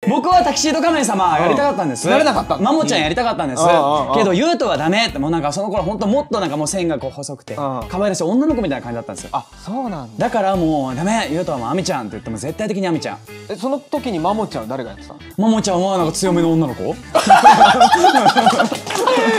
僕はタキシード仮面様やりたかったんです。 なれなかった。 マモちゃんやりたかったんですけど、ユウトはダメって、もうなんかその頃ほんともっとなんかもう線がこう細くて可愛らしい女の子みたいな感じだったんですよ。 あ、そうなんだ。 だからもうダメ、ユウトはもうアミちゃんって言っても絶対的にアミちゃん。 その時にマモちゃん誰がやってたの？ マモちゃんはなんか強めの女の子